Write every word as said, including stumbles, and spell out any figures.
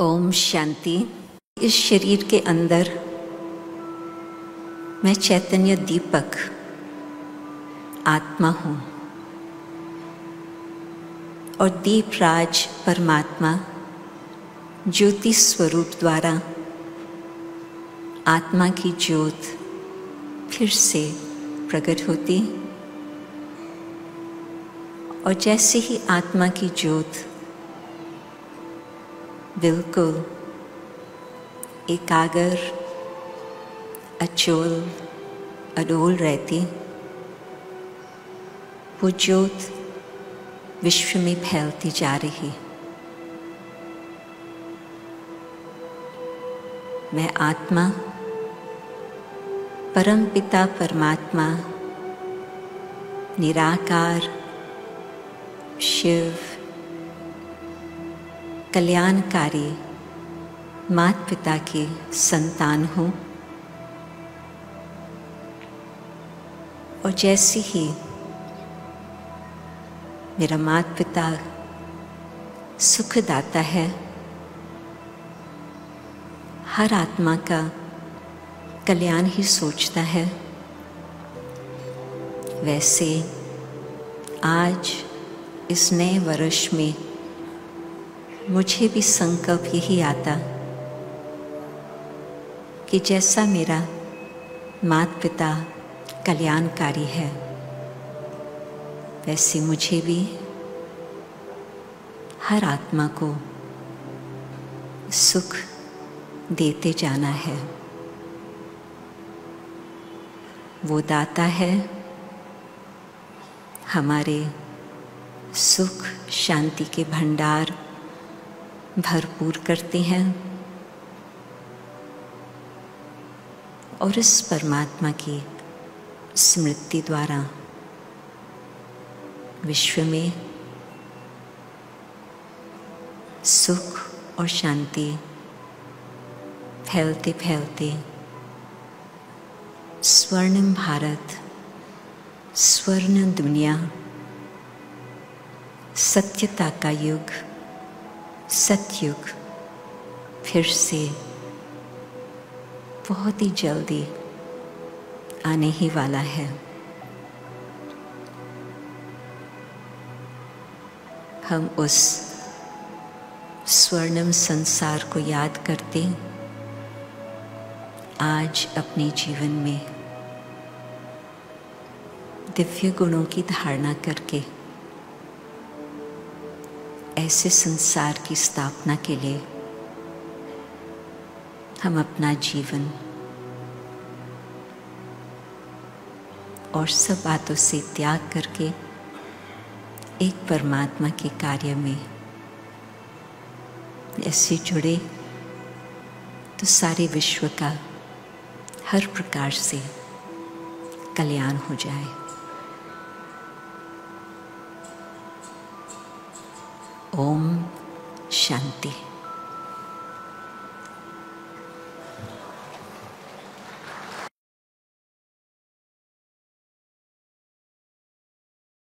ओम शांति। इस शरीर के अंदर मैं चैतन्य दीपक आत्मा हूँ और दीपराज परमात्मा ज्योति स्वरूप द्वारा आत्मा की ज्योत फिर से प्रकट होती और जैसे ही आत्मा की ज्योत बिल्कुल एकाग्र अचोल अडोल रहती, वो ज्योत विश्व में फैलती जा रही। मैं आत्मा परमपिता परमात्मा निराकार शिव कल्याणकारी माता पिता की संतान हूँ और जैसे ही मेरा माता पिता सुखदाता है, हर आत्मा का कल्याण ही सोचता है, वैसे आज इस नए वर्ष में मुझे भी संकल्प यही आता कि जैसा मेरा माता पिता कल्याणकारी है, वैसे मुझे भी हर आत्मा को सुख देते जाना है। वो दाता है, हमारे सुख शांति के भंडार भरपूर करते हैं और इस परमात्मा की स्मृति द्वारा विश्व में सुख और शांति फैलते फैलते स्वर्णिम भारत स्वर्ण दुनिया सत्यता का युग सतयुग फिर से बहुत ही जल्दी आने ही वाला है। हम उस स्वर्णिम संसार को याद करते आज अपने जीवन में दिव्य गुणों की धारणा करके ऐसे संसार की स्थापना के लिए हम अपना जीवन और सब बातों से त्याग करके एक परमात्मा के कार्य में ऐसे जुड़े तो सारे विश्व का हर प्रकार से कल्याण हो जाए। ओम शांति।